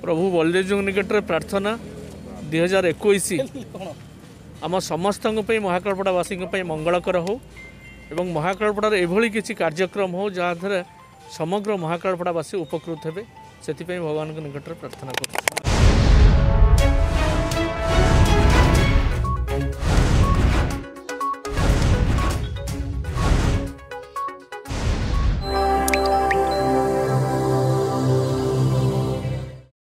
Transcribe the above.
प्रभु बलदेव निकट में प्रार्थना 2021 आम समस्त महाकालपड़ावासी मंगलकर हो एवं महाकालपड़ार एभली किसी कार्यक्रम हो जहाँ समग्र महाकालपड़ावासी उपकृत हे से भगवान निकट में प्रार्थना कर।